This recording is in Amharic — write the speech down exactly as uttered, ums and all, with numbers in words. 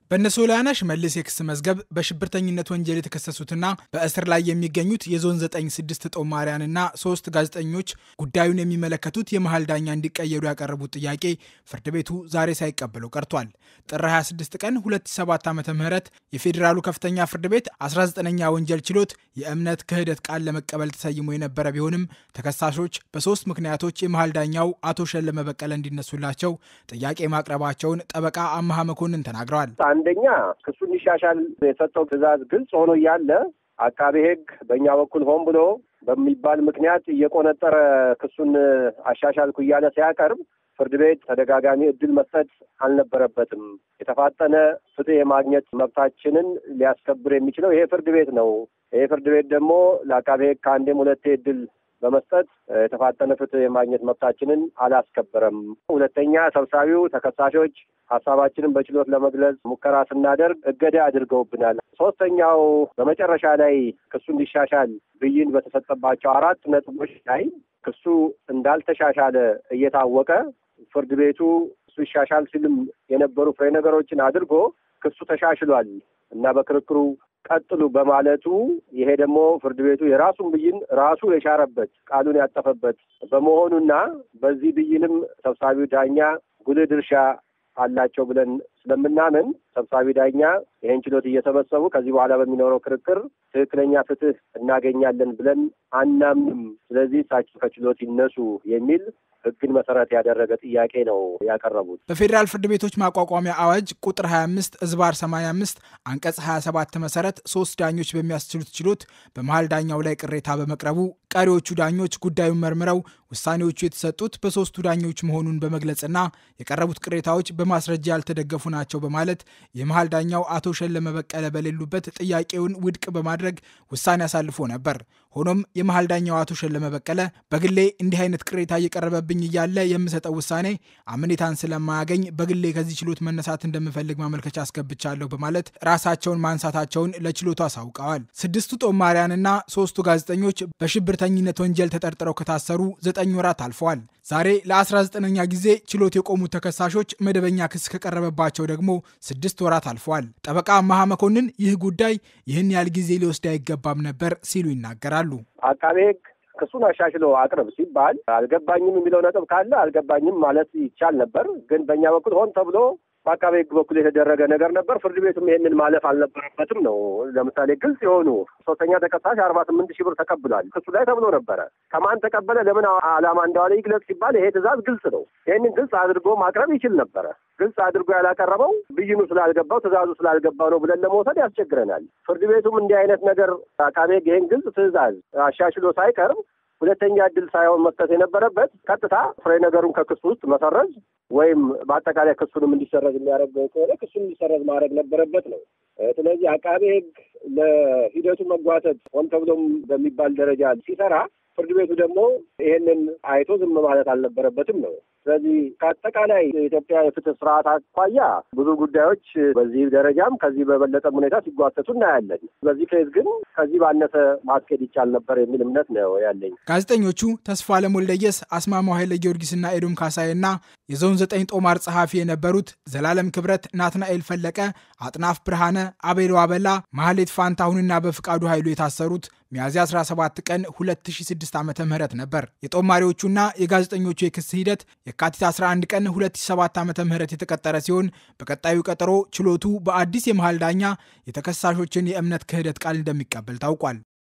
በነሶላና ሽመልስ የክስ መዝገብ በሽብርተኝነት ወንጀል የተከሰሱትና በእስር ላይ የሚገኙት የዞን ዘጠኝ ስድስት ጦማሪያንና ሶስት ጋዜጠኞች ጉዳዩን የሚመለከቱት የመሃል ዳኛ እንዲቀየሩ ያቀረቡት ጥያቄ ፍርድ ቤቱ ዛሬ ሳይቀበለው ቀርቷል። ጥር ሃያ ስድስት ቀን ሁለት ሺህ ሰባት ዓመተ ምህረት የፌዴራሉ ከፍተኛ ፍርድ ቤት አስራ ዘጠነኛ ወንጀል ችሎት የእምነት ክህደት ቃል ለመቀበል ተሰይሞ የነበረ ቢሆንም ተከሳሾች በሶስት ምክንያቶች የመሃል ዳኛው አቶ ሸለመ በቀለ እንዲነሱላቸው ጥያቄ ማቅረባቸውን ጠበቃ አምሃ መኮንን ተናግረዋል። አንደኛ ክሱ እንዲሻሻል የሰጠው ትዕዛዝ ግልጽ ሆኖ እያለ አቃቤ ሕግ በእኛ በኩል ሆን ብሎ በሚባል ምክንያት እየቆነጠረ ክሱን አሻሻልኩ እያለ ሲያቀርብ ፍርድ ቤት ተደጋጋሚ እድል መስጠት አልነበረበትም። የተፋጠነ ፍትህ የማግኘት መብታችንን ሊያስከብር የሚችለው ይሄ ፍርድ ቤት ነው። ይሄ ፍርድ ቤት ደግሞ ለአቃቤ ሕግ ከአንዴም ሁለቴ እድል በመስጠት የተፋጠነ ፍትህ የማግኘት መብታችንን አላስከበረም። ሁለተኛ ሰብሳቢው ተከሳሾች ሀሳባችንን በችሎት ለመግለጽ ሙከራ ስናደርግ እገዳ አድርገውብናል። ሶስተኛው በመጨረሻ ላይ ክሱ እንዲሻሻል ብይን በተሰጠባቸው አራት ነጥቦች ላይ ክሱ እንዳልተሻሻለ እየታወቀ ፍርድ ቤቱ ክሱ ይሻሻል ሲልም የነበሩ ፍሬ ነገሮችን አድርጎ ክሱ ተሻሽሏል እና በክርክሩ ቀጥሉ በማለቱ ይሄ ደግሞ ፍርድ ቤቱ የራሱን ብይን ራሱ የሻረበት ቃሉን ያጠፈበት በመሆኑና በዚህ ብይንም ሰብሳቢው ዳኛ ጉልህ ድርሻ አላቸው ብለን ስለምናምን ሰብሳቢ ዳኛ ይህን ችሎት እየሰበሰቡ ከዚህ በኋላ በሚኖረው ክርክር ትክክለኛ ፍትህ እናገኛለን ብለን አናምንም። ስለዚህ እሳቸው ከችሎት ይነሱ የሚል ሕግን መሰረት ያደረገ ጥያቄ ነው ያቀረቡት። በፌዴራል ፍርድ ቤቶች ማቋቋሚያ አዋጅ ቁጥር ሃያ አምስት ዝባር ሰማንያ አምስት አንቀጽ ሃያ ሰባት መሰረት ሶስት ዳኞች በሚያስችሉት ችሎት በመሃል ዳኛው ላይ ቅሬታ በመቅረቡ ቀሪዎቹ ዳኞች ጉዳዩን መርምረው ውሳኔዎቹ የተሰጡት በሶስቱ ዳኞች መሆኑን በመግለጽና የቀረቡት ቅሬታዎች በማስረጃ ያልተደገፉ ናቸው በማለት የመሃል ዳኛው አቶ ሸለመ በቀለ በሌሉበት ጥያቄውን ውድቅ በማድረግ ውሳኔ አሳልፎ ነበር። ሆኖም የመሃል ዳኛው አቶ ሸለመ በቀለ በግሌ እንዲህ አይነት ቅሬታ እየቀረበብኝ እያለ የምሰጠው ውሳኔ አምኔታን ስለማያገኝ በግሌ ከዚህ ችሎት መነሳት እንደምፈልግ ማመልከቻ አስገብቻለሁ በማለት ራሳቸውን ማንሳታቸውን ለችሎቱ አሳውቀዋል። ስድስቱ ጦማሪያንና ሶስቱ ጋዜጠኞች በሽብርተኝነት ወንጀል ተጠርጥረው ከታሰሩ ዘጠኝ ወራት አልፈዋል። ዛሬ ለአስራ ዘጠነኛ ጊዜ ችሎት የቆሙት ተከሳሾች መደበኛ ክስ ከቀረበባቸው ደግሞ ስድስት ወራት አልፈዋል። ጠበቃ አምሃ መኮንን ይህ ጉዳይ ይህን ያህል ጊዜ ሊወስድ አይገባም ነበር ሲሉ ይናገራሉ። አቃቤ ሕግ ክሱን አሻሽሎ አቅርብ ሲባል አልገባኝም የሚለው ነጥብ ካለ አልገባኝም ማለት ይቻል ነበር። ግን በእኛ በኩል ሆን ተብሎ በአቃቤ ሕግ በኩል የተደረገ ነገር ነበር። ፍርድ ቤቱም ይሄንን ማለፍ አልነበረበትም ነው። ለምሳሌ ግልጽ የሆኑ ሶስተኛ ተከሳሽ አርባ ስምንት ሺህ ብር ተቀብሏል ክሱ ላይ ተብሎ ነበረ። ከማን ተቀበለ፣ ለምን ዓላማ እንደዋለ ይግለጽ ሲባል ይሄ ትዕዛዝ ግልጽ ነው። ይህንን ግልጽ አድርጎ ማቅረብ ይችል ነበረ። ግልጽ አድርጎ ያላቀረበው ብይኑ ስላልገባው ትዕዛዙ ስላልገባው ነው ብለን ለመውሰድ ያስቸግረናል። ፍርድ ቤቱም እንዲህ አይነት ነገር አቃቤ ሕግ ይህን ግልጽ ትዕዛዝ አሻሽሎ ሳይቀርብ ሁለተኛ እድል ሳይሆን መስጠት የነበረበት ቀጥታ ፍሬ ነገሩን ከክሱ ውስጥ መሰረዝ ወይም በአጠቃላይ ክሱንም እንዲሰረዝ የሚያደርገው ከሆነ ክሱን እንዲሰረዝ ማድረግ ነበረበት ነው። ስለዚህ አቃቤ ሕግ ለሂደቱ መጓተት ሆን ተብሎም በሚባል ደረጃ ሲሰራ ፍርድ ቤቱ ደግሞ ይሄንን አይቶ ዝም ማለት አልነበረበትም ነው። ስለዚህ ከአጠቃላይ የኢትዮጵያ የፍትህ ስርዓት አኳያ ብዙ ጉዳዮች በዚህ ደረጃም ከዚህ በበለጠ ሁኔታ ሲጓተቱ እናያለን። በዚህ ኬዝ ግን ከዚህ ባነሰ ማስኬድ ይቻል ነበር የሚል እምነት ነው ያለኝ። ጋዜጠኞቹ ተስፋለም ወልደየስ፣ አስማማው ኃይለ ጊዮርጊስና ኤዶም ካሳይና የዞን ዘጠኝ ጦማር ጸሐፊ የነበሩት ዘላለም ክብረት፣ ናትናኤል ፈለቀ፣ አጥናፍ ብርሃነ፣ አቤሎ አበላ፣ ማህሌት ፋንታሁንና በፍቃዱ ኃይሉ የታሰሩት ሚያዝያ አስራ ሰባት ቀን ሁለት ሺህ ስድስት ዓመተ ምህረት ነበር። የጦማሪዎቹና የጋዜጠኞቹ የክስ ሂደት የካቲት አስራ አንድ ቀን ሁለት ሺህ ሰባት ዓመተ ምህረት የተቀጠረ ሲሆን በቀጣዩ ቀጠሮ ችሎቱ በአዲስ የመሃል ዳኛ የተከሳሾችን የእምነት ክህደት ቃል እንደሚቀበል ታውቋል።